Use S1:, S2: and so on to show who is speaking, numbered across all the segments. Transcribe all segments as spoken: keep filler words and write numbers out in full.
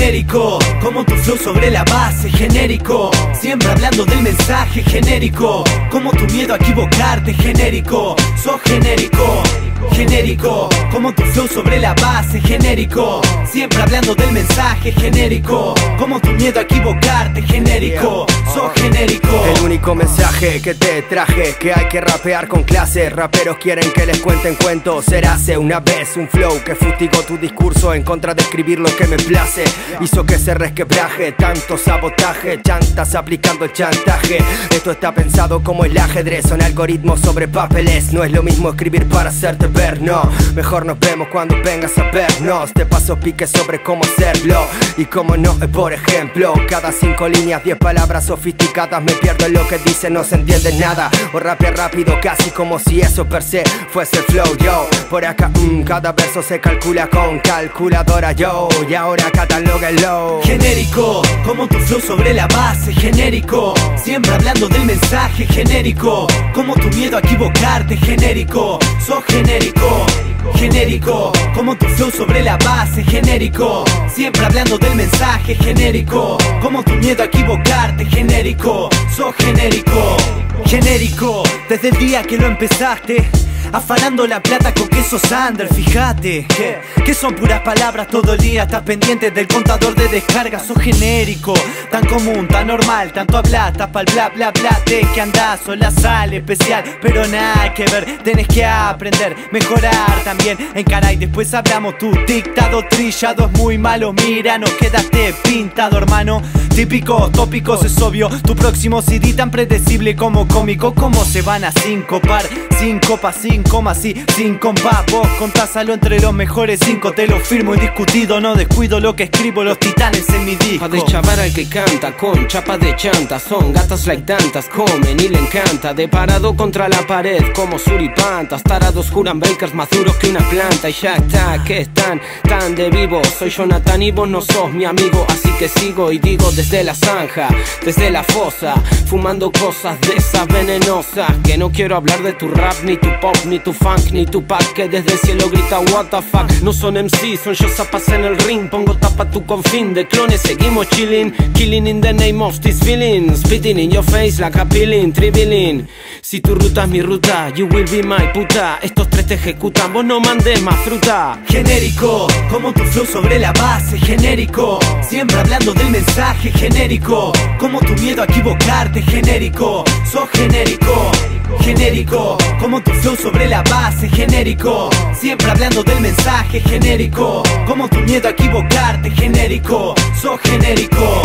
S1: Genérico, como tu flow sobre la base. Genérico, siempre hablando del mensaje. Genérico, como tu miedo a equivocarte. Genérico, sos genérico. Genérico, como tu flow sobre la base. Genérico, siempre hablando del mensaje. Genérico, como tu miedo a equivocarte. Genérico, sos genérico.
S2: El único mensaje que te traje, que hay que rapear con clase. Raperos quieren que les cuenten cuentos. Serase una vez un flow que fustigó tu discurso en contra de escribir lo que me place. Hizo que se resquebraje, tanto sabotaje, chantas aplicando el chantaje. Esto está pensado como el ajedrez, son algoritmos sobre papeles. No es lo mismo escribir para hacerte ver, no. Mejor nos vemos cuando vengas a vernos. Te paso piques sobre cómo hacerlo y cómo no, por ejemplo. Cada cinco líneas, diez palabras sofisticadas. Me pierdo en lo que dice, no se entiende nada. O rapea rápido, casi como si eso per se fuese el flow, yo. Por acá, mmm, cada verso se calcula con calculadora, yo. Y ahora catalóguenlo.
S1: Genérico, como tu flow sobre la base. Genérico, siempre hablando del mensaje. Genérico, como tu miedo a equivocarte. Genérico, sos genérico. Genérico, como tu flow sobre la base. Genérico, siempre hablando del mensaje. Genérico, como tu miedo a equivocarte. Genérico, sos genérico. Genérico, desde el día que lo empezaste, afanando la plata con queso Sander. Fíjate que, que son puras palabras todo el día. Estás pendiente del contador de descargas. Sos genérico, tan común, tan normal. Tanto hablas, estás pa'l bla bla bla. De que andás, sos la sal especial, pero nada que ver. Tenés que aprender, mejorar también. Encara y después hablamos. Tu dictado trillado es muy malo. Mira, no quedaste pintado, hermano. Típicos tópicos, es obvio. Tu próximo C D tan predecible como cómico. ¿Cómo se van a sincopar? Sin copas, sin comas, sí, sin compás. Vos contásalo entre los mejores cinco. Te lo firmo indiscutido, no descuido lo que escribo. Los titanes en mi disco.
S3: Pa' deschavar al que canta con chapa de chanta. Son gatas like tantas, comen y le encanta. De parado contra la pared como suripantas. Tarados juran bakers más duros que una planta. Y ya está, que están tan de vivo. Soy Jonathan y vos no sos mi amigo. Así que sigo y digo desde la zanja, desde la fosa, fumando cosas de esas venenosas. Que no quiero hablar de tu rap, ni tu pop, ni tu funk, ni tu pack. Que desde el cielo grita what the fuck. No son M C, son yo zapas en el ring. Pongo tapa tu confín de clones, seguimos chilling. Killing in the name of this feeling. Spitting in your face like a peeling, trivialing. Si tu ruta es mi ruta, you will be my puta. Estos tres te ejecutan, vos no mandes más fruta.
S1: Genérico, como tu flow sobre la base. Genérico, siempre hablando del mensaje. Genérico, como tu miedo a equivocarte. Genérico, sos genérico. Genérico, como tu flow sobre la base. Genérico, siempre hablando del mensaje. Genérico, como tu miedo a equivocarte. Genérico, sos genérico.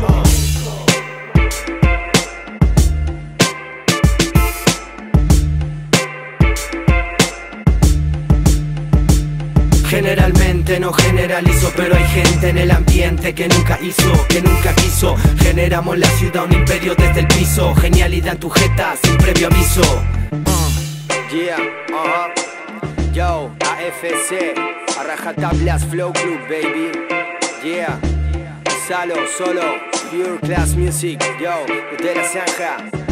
S2: Generalmente no generalizo, pero hay gente en el ambiente que nunca hizo, que nunca quiso. Generamos la ciudad, un imperio desde el piso. Genialidad en tu jeta, sin previo aviso. uh. Yeah, uh-huh. Yo, A F C, a rajatablas Flow Club, baby. Yeah, Salo, solo, pure class music. Yo, desde la zanja.